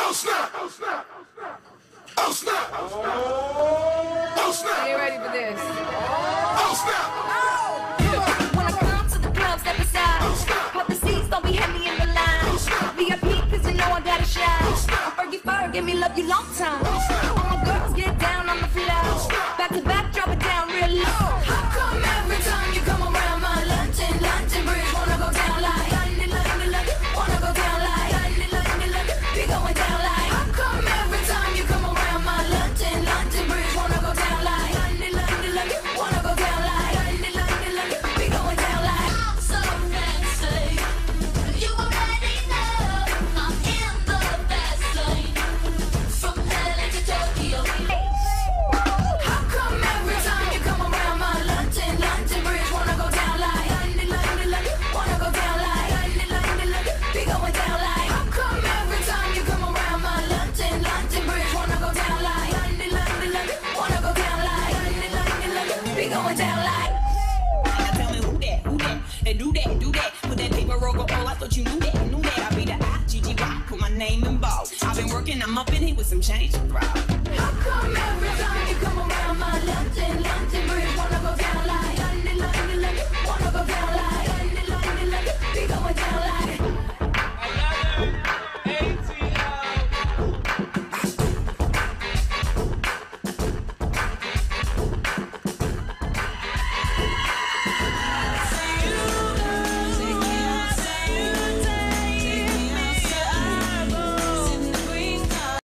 Oh snap! Oh snap! Oh snap! Oh snap! Get ready for this. Oh snap! When I come to the club, step aside. Pop the seats, don't be heavy in the line. VIP, cause you know I gotta shine. Fergie Ferg, give me love you long time. All my girls get down on the floor. Back to back, drop it down real low. How come every time you come around my London Bridge, wanna go down like London, wanna go down like London, be going down like. How come every time you come around my London Bridge, wanna go down like London, wanna go down like London, be going down like. I'm so fancy. You already know I'm in the fast lane. From LA to Tokyo. How come every time you come around my London Bridge, wanna go down like London, wanna go down like London, be going down like. How come every time you come around my London Bridge, wanna go down like London, wanna go down like London, be going down like. Now tell me who that, and do that, put that paper over all, I thought you knew that, I be the I-G-G-Y, put my name in bold, I've been working, I'm up in here with some change to throw. How come every time you come around my London